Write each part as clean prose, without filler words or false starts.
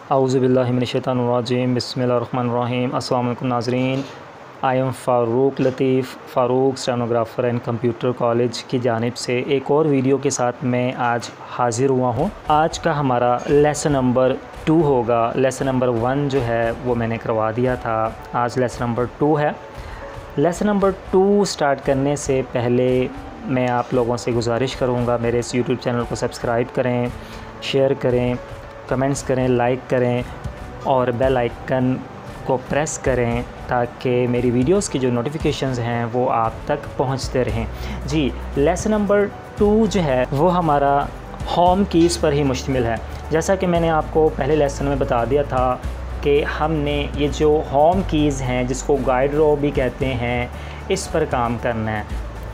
औज़ुबिल्लाहिमिनश्शैतानिर्रजीम बिस्मिल्लाहिर्रहमानिर्रहीम। अस्सलाम वालेकुम नाज़रीन। I am Farooq Latif Farooq stenographer and computer college की जानिब से एक और वीडियो के साथ मैं आज हाज़िर हुआ हूँ। आज का हमारा लेसन नंबर 2 होगा। लेसन नंबर 1 जो है वो मैंने करवा दिया था, आज लेसन नंबर 2 है। लेसन नंबर 2 स्टार्ट करने से पहले मैं आप लोगों से गुजारिश करूँगा, मेरे इस यूट्यूब चैनल को सब्सक्राइब करें, शेयर करें, कमेंट्स करें, लाइक करें और बेल आइकन को प्रेस करें ताकि मेरी वीडियोस की जो नोटिफिकेशंस हैं वो आप तक पहुंचते रहें। जी, लेसन नंबर 2 जो है वो हमारा होम कीज़ पर ही मुश्तमिल है। जैसा कि मैंने आपको पहले लेसन में बता दिया था कि हमने ये जो होम कीज़ हैं जिसको गाइड रो भी कहते हैं, इस पर काम करना है।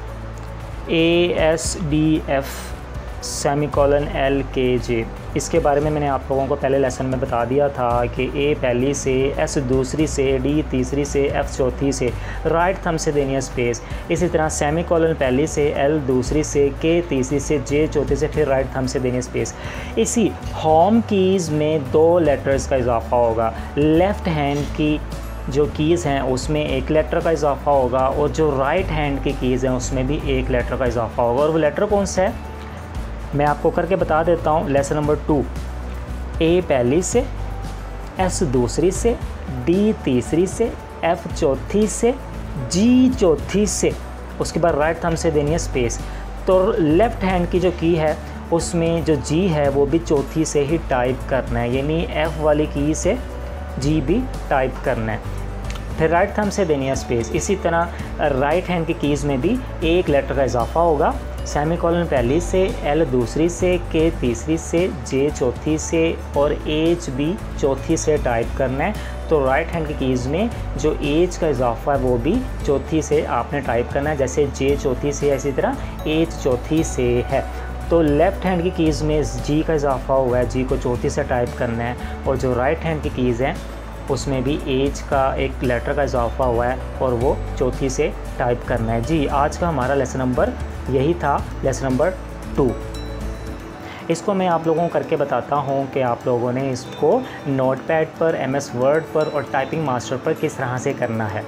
ASDF सेमीकोलन LKJ, इसके बारे में मैंने आप लोगों को पहले लेसन में बता दिया था कि A पहली से, S दूसरी से, D तीसरी से, F चौथी से, राइट थंब से देनी है स्पेस। इसी तरह सेमीकोलन पहली से, L दूसरी से, K तीसरी से, J चौथी से, फिर राइट थंब से देनी है स्पेस। इसी होम कीज़ में 2 लेटर्स का इजाफा होगा। लेफ़्ट हैंड की जो कीज़ हैं उसमें 1 लेटर का इजाफा होगा और जो राइट हैंड की कीज़ हैं उसमें भी 1 लेटर का इजाफा होगा। और वो लेटर कौन सा है मैं आपको करके बता देता हूँ। लेसन नंबर 2, A पहली से, S दूसरी से, D तीसरी से, F चौथी से, G चौथी से, उसके बाद राइट थंब से देनी है स्पेस। तो लेफ़्ट हैंड की जो की है उसमें जो G है वो भी चौथी से ही टाइप करना है, यानी F वाली की से G भी टाइप करना है। फिर राइट थंब से देनी है स्पेस। इसी तरह राइट हैंड की कीज़ में भी 1 लेटर का इजाफा होगा। सेमीकोलन पहली से, L दूसरी से, K तीसरी से, J चौथी से और H भी चौथी से टाइप करना है। तो राइट हैंड की कीज़ में जो H का इजाफा है वो भी चौथी से आपने टाइप करना है, जैसे J चौथी से, इसी तरह H चौथी से है। तो लेफ़्ट हैंड की कीज़ में G का इजाफा हुआ है, G को चौथी से टाइप करना है। और जो राइट हैंड की कीज़ हैं उसमें भी H का 1 लेटर का इजाफा हुआ है और वो चौथी से टाइप करना है। जी, आज का हमारा लेसन नंबर यही था, लेसन नंबर 2। इसको मैं आप लोगों को करके बताता हूँ कि आप लोगों ने इसको नोटपैड पर, MS वर्ड पर और टाइपिंग मास्टर पर किस तरह से करना है।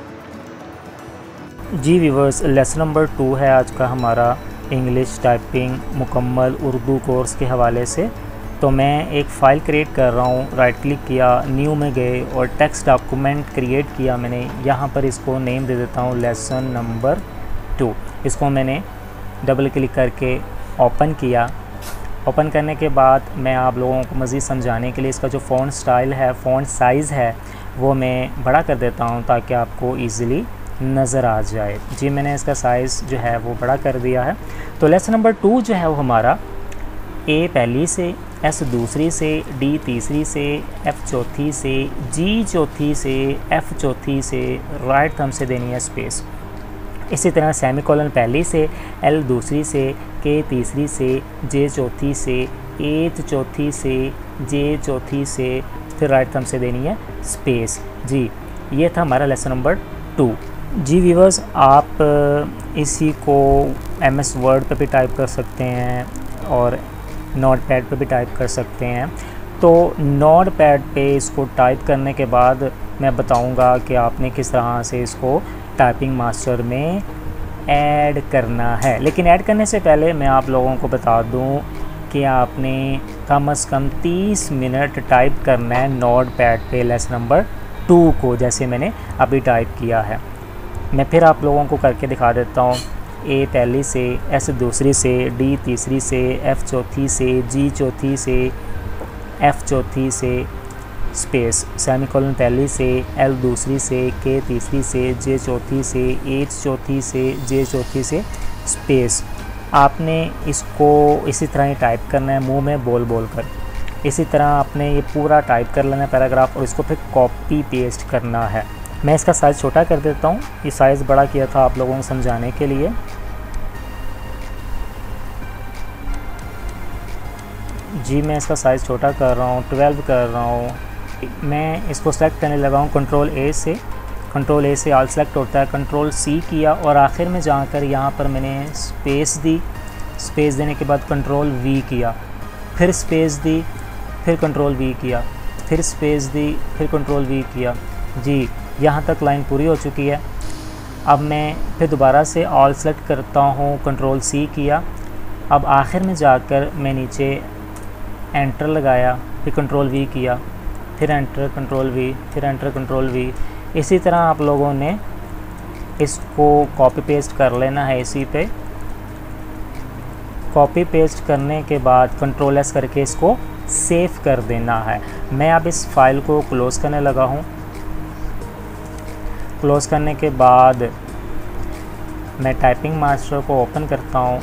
जी व्यूवर्स, लेसन नंबर 2 है आज का हमारा इंग्लिश टाइपिंग मुकम्मल उर्दू कोर्स के हवाले से। तो मैं एक फ़ाइल क्रिएट कर रहा हूँ, राइट क्लिक किया, न्यू में गए और टेक्स्ट डॉक्यूमेंट क्रिएट किया मैंने। यहाँ पर इसको नेम दे देता हूँ लेसन नंबर 2। इसको मैंने डबल क्लिक करके ओपन किया। ओपन करने के बाद मैं आप लोगों को मज़ीद समझाने के लिए इसका जो फ़ॉन्ट स्टाइल है, फ़ॉन्ट साइज़ है, वो मैं बड़ा कर देता हूँ ताकि आपको ईज़िली नज़र आ जाए। जी, मैंने इसका साइज़ जो है वो बड़ा कर दिया है। तो लेसन नंबर 2 जो है वो हमारा A पहली से, S दूसरी से, D तीसरी से, F चौथी से, G चौथी से, F चौथी से, राइट थंब से देनी है स्पेस। इसी तरह सेमीकोलन पहली से, L दूसरी से, K तीसरी से, J चौथी से, H चौथी से, J चौथी से, फिर राइट थंब से देनी है स्पेस। जी, ये था हमारा लेसन नंबर 2। जी व्यूवर्स, आप इसी को MS वर्ड पर भी टाइप कर सकते हैं और नोटपैड पे भी टाइप कर सकते हैं। तो नोटपैड पे इसको टाइप करने के बाद मैं बताऊंगा कि आपने किस तरह से इसको टाइपिंग मास्टर में ऐड करना है। लेकिन ऐड करने से पहले मैं आप लोगों को बता दूं कि आपने कम से कम 30 मिनट टाइप करना है नोटपैड पे लेसन नंबर 2 को, जैसे मैंने अभी टाइप किया है। मैं फिर आप लोगों को करके दिखा देता हूँ। A पहली से, S दूसरी से, D तीसरी से, F चौथी से, G चौथी से, F चौथी से, स्पेस। सेमीकोलन पहली से, L दूसरी से, K तीसरी से, J चौथी से, H चौथी से, J चौथी से, स्पेस। आपने इसको इसी तरह ही टाइप करना है, मुंह में बोल बोल कर। इसी तरह आपने ये पूरा टाइप कर लेना है पैराग्राफ और इसको फिर कॉपी पेस्ट करना है। मैं इसका साइज़ छोटा कर देता हूँ, ये साइज़ बड़ा किया था आप लोगों को समझाने के लिए। जी, मैं इसका साइज़ छोटा कर रहा हूँ, 12 कर रहा हूँ। मैं इसको सेलेक्ट करने लगा हूँ कंट्रोल A से ऑल सेलेक्ट होता है, कंट्रोल C किया और आखिर में जाकर यहाँ पर मैंने स्पेस दी। स्पेस देने के बाद कंट्रोल V किया, फिर स्पेस दी, फिर कंट्रोल V किया। फिर स्पेस दी, फिर कंट्रोल वी किया। जी यहाँ तक लाइन पूरी हो चुकी है। अब मैं फिर दोबारा से ऑल सेलेक्ट करता हूँ, कंट्रोल सी किया। अब आखिर में जाकर मैं नीचे एंटर लगाया, फिर कंट्रोल वी किया, फिर एंटर कंट्रोल वी, फिर एंटर कंट्रोल वी। इसी तरह आप लोगों ने इसको कॉपी पेस्ट कर लेना है। इसी पे कॉपी पेस्ट करने के बाद कंट्रोल एस करके इसको सेव कर देना है। मैं अब इस फाइल को क्लोज़ करने लगा हूँ। क्लोज़ करने के बाद मैं टाइपिंग मास्टर को ओपन करता हूँ।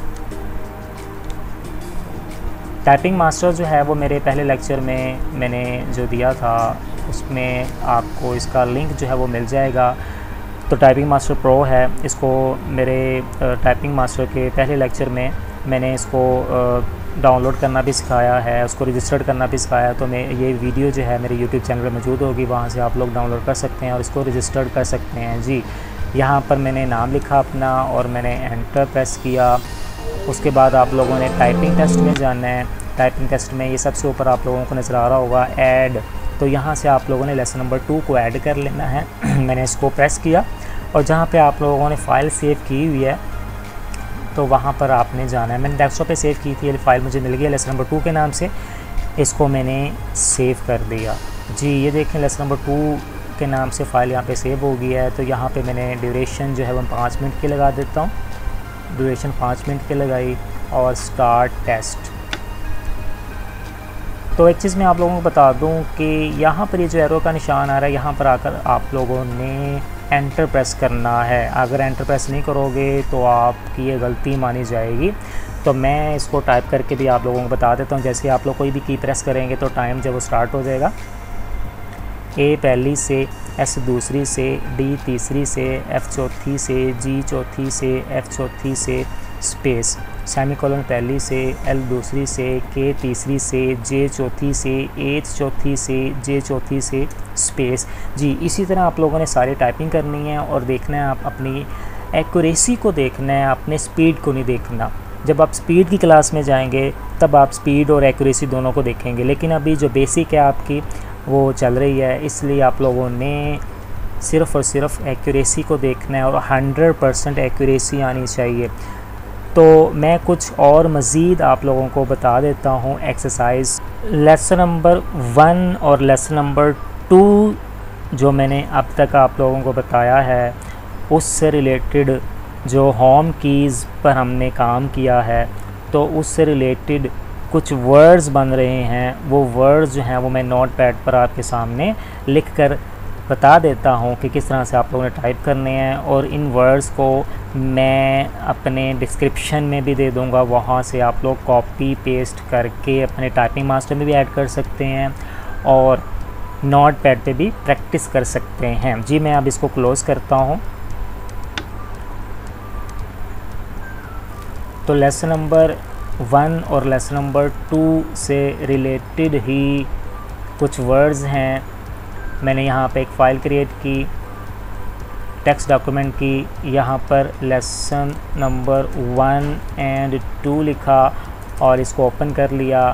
टाइपिंग मास्टर जो है वो मेरे पहले लेक्चर में मैंने जो दिया था उसमें आपको इसका लिंक जो है वो मिल जाएगा। तो टाइपिंग मास्टर प्रो है, इसको मेरे टाइपिंग मास्टर के पहले लेक्चर में मैंने इसको डाउनलोड करना भी सिखाया है, उसको रजिस्टर्ड करना भी सिखाया। तो मैं ये वीडियो जो है मेरे यूट्यूब चैनल पर मौजूद होगी, वहाँ से आप लोग डाउनलोड कर सकते हैं और इसको रजिस्टर्ड कर सकते हैं। जी यहाँ पर मैंने नाम लिखा अपना और मैंने एंटर प्रेस किया। उसके बाद आप लोगों ने टाइपिंग टेस्ट में जाना है। टाइपिंग टेस्ट में ये सबसे ऊपर आप लोगों को नज़र आ रहा होगा ऐड, तो यहाँ से आप लोगों ने लेसन नंबर 2 को ऐड कर लेना है। मैंने इसको प्रेस किया और जहाँ पे आप लोगों ने फ़ाइल सेव की हुई है तो वहाँ पर आपने जाना है। मैंने डेस्कटॉप पे सेव की थी, ये फ़ाइल मुझे मिल गई लेसन नंबर 2 के नाम से, इसको मैंने सेव कर दिया। जी ये देखें लेसन नंबर 2 के नाम से फ़ाइल यहाँ पे सेव हो गया है। तो यहाँ पे मैंने ड्यूरेशन जो है वो 5 मिनट की लगा देता हूँ, ड्यूरेशन 5 मिनट की लगाई और स्टार्ट टेस्ट। तो एक चीज़ मैं आप लोगों को बता दूं कि यहाँ पर ये जो एरो का निशान आ रहा है, यहाँ पर आकर आप लोगों ने एंटर प्रेस करना है। अगर एंटर प्रेस नहीं करोगे तो आपकी ये गलती मानी जाएगी। तो मैं इसको टाइप करके भी आप लोगों को बता देता हूँ। जैसे आप लोग कोई भी की प्रेस करेंगे तो टाइम जब वो स्टार्ट हो जाएगा, ए पहली से, एस दूसरी से, डी तीसरी से, एफ चौथी से, जी चौथी से, एफ चौथी से, स्पेस, सेमीकोलन पहली से, एल दूसरी से, के तीसरी से, जे चौथी से, एच चौथी से, जे चौथी से, स्पेस। जी इसी तरह आप लोगों ने सारी टाइपिंग करनी है और देखना है, आप अपनी एक्यूरेसी को देखना है, अपने स्पीड को नहीं देखना। जब आप स्पीड की क्लास में जाएंगे तब आप स्पीड और एक्यूरेसी दोनों को देखेंगे, लेकिन अभी जो बेसिक है आपकी वो चल रही है, इसलिए आप लोगों ने सिर्फ़ और सिर्फ एक्यूरेसी को देखना है और 100% एक्यूरेसी आनी चाहिए। तो मैं कुछ और मज़ीद आप लोगों को बता देता हूँ एक्सरसाइज। लेसन नंबर 1 और लेसन नंबर 2 जो मैंने अब तक आप लोगों को बताया है, उससे रिलेटेड जो होम कीज़ पर हमने काम किया है, तो उससे रिलेटेड कुछ वर्ड्स बन रहे हैं। वो वर्ड्स जो हैं वो मैं नोट पैड पर आपके सामने लिख कर बता देता हूँ कि किस तरह से आप लोगों ने टाइप करने हैं, और इन वर्ड्स को मैं अपने डिस्क्रिप्शन में भी दे दूँगा, वहाँ से आप लोग कॉपी पेस्ट करके अपने टाइपिंग मास्टर में भी ऐड कर सकते हैं और नोट पैड पे भी प्रैक्टिस कर सकते हैं। जी मैं अब इसको क्लोज़ करता हूँ। तो लेसन नंबर 1 और लेसन नंबर 2 से रिलेटेड ही कुछ वर्ड्स हैं। मैंने यहाँ पे एक फ़ाइल क्रिएट की, टेक्स्ट डॉक्यूमेंट की, यहाँ पर लेसन नंबर 1 एंड 2 लिखा और इसको ओपन कर लिया।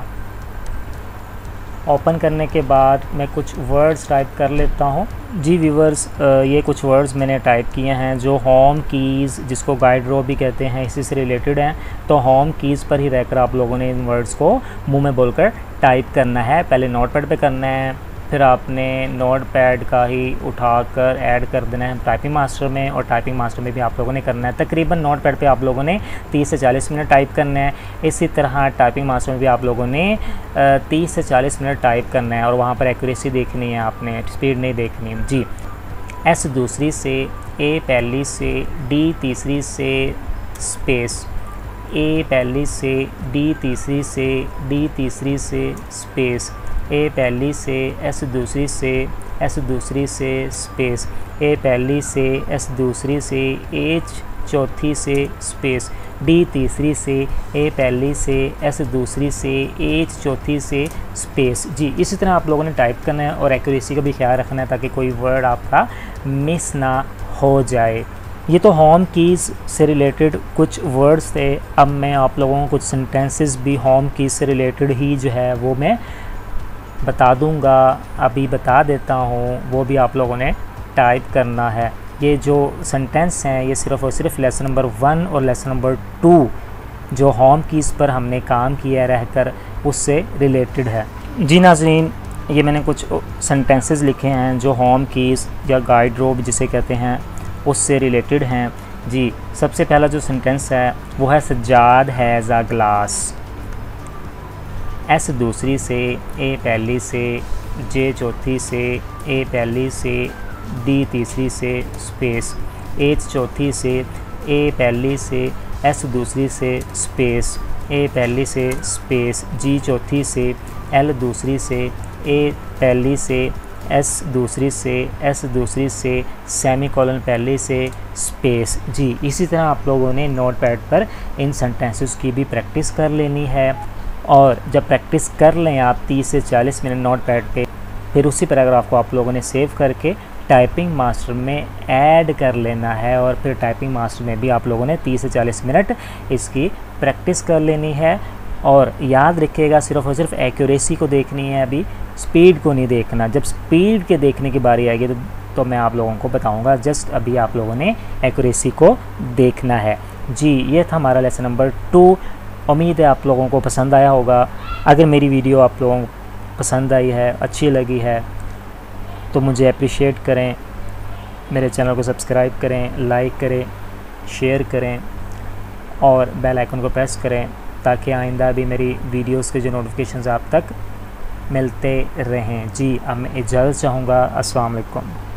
ओपन करने के बाद मैं कुछ वर्ड्स टाइप कर लेता हूँ। जी व्यूवर्स, ये कुछ वर्ड्स मैंने टाइप किए हैं जो होम कीज़, जिसको गाइड रो भी कहते हैं, इसी से रिलेटेड हैं। तो होम कीज़ पर ही रहकर आप लोगों ने इन वर्ड्स को मुंह में बोलकर टाइप करना है। पहले नोटपैड पे करना है, फिर आपने नोटपैड का ही उठाकर ऐड कर देना है टाइपिंग मास्टर में, और टाइपिंग मास्टर में भी आप लोगों ने करना है। तकरीबन नोटपैड पे आप लोगों ने 30 से 40 मिनट टाइप करना है। इसी तरह टाइपिंग मास्टर में भी आप लोगों ने 30 से 40 मिनट टाइप करना है और वहाँ पर एक्यूरेसी देखनी है, आपने स्पीड नहीं देखनी। जी एस दूसरी से, ए पहली से, डी तीसरी से, स्पेस, ए पहली से, डी तीसरी से, डी तीसरी से, स्पेस, ए पहली से, एस दूसरी से, एस दूसरी से, स्पेस, ए पहली से, एस दूसरी से, एच चौथी से, स्पेस, डी तीसरी से, ए पहली से, एस दूसरी से, एच चौथी से, स्पेस। जी इसी तरह आप लोगों ने टाइप करना है और एक्यूरेसी का भी ख्याल रखना है ताकि कोई वर्ड आपका मिस ना हो जाए। ये तो होम कीज़ से रिलेटेड कुछ वर्ड्स थे। अब मैं आप लोगों को कुछ सेंटेंसेस भी होम कीज़ से रिलेटेड ही जो है वो मैं बता दूंगा, अभी बता देता हूँ, वो भी आप लोगों ने टाइप करना है। ये जो सेंटेंस हैं ये सिर्फ़ और सिर्फ लेसन नंबर 1 और लेसन नंबर 2 जो होम कीज़ पर हमने काम किया रहकर उससे रिलेटेड है। जी नाज़रीन, ये मैंने कुछ सेंटेंसेस लिखे हैं जो होम कीज़ या गाइड रोब जिसे कहते हैं उससे रिलेटेड हैं। जी, सबसे पहला जो सेंटेंस है वो है Sajjad has a glass. S दूसरी से, ए पहली से, जे चौथी से, ए पहली से, डी तीसरी से, स्पेस, एच चौथी से, ए पहली से, एस दूसरी से, स्पेस, ए पहली से, स्पेस, जी चौथी से, एल दूसरी से, ए पहली से, एस दूसरी से, एस दूसरी से, सेमीकोलन पहले से, स्पेस। जी, इसी तरह आप लोगों ने नोटपैड पर इन सेंटेंसेस की भी प्रैक्टिस कर लेनी है। और जब प्रैक्टिस कर लें आप 30 से 40 मिनट नोटपैड पे, फिर उसी पैराग्राफ को आप लोगों ने सेव करके टाइपिंग मास्टर में ऐड कर लेना है और फिर टाइपिंग मास्टर में भी आप लोगों ने 30 से 40 मिनट इसकी प्रैक्टिस कर लेनी है। और याद रखिएगा, सिर्फ़ और सिर्फ एक्यूरेसी को देखनी है, अभी स्पीड को नहीं देखना। जब स्पीड के देखने की बारी आएगी तो मैं आप लोगों को बताऊंगा। जस्ट अभी आप लोगों ने एक्यूरेसी को देखना है। जी, ये था हमारा लेसन नंबर 2। उम्मीद है आप लोगों को पसंद आया होगा। अगर मेरी वीडियो आप लोगों को पसंद आई है, अच्छी लगी है, तो मुझे अप्रिशिएट करें, मेरे चैनल को सब्सक्राइब करें, लाइक करें, शेयर करें और बेल आइकन को प्रेस करें ताकि आइंदा भी मेरी वीडियोस के जो नोटिफिकेशंस आप तक मिलते रहें। जी, अब मैं इजाज़त चाहूँगा। अस्सलाम वालेकुम।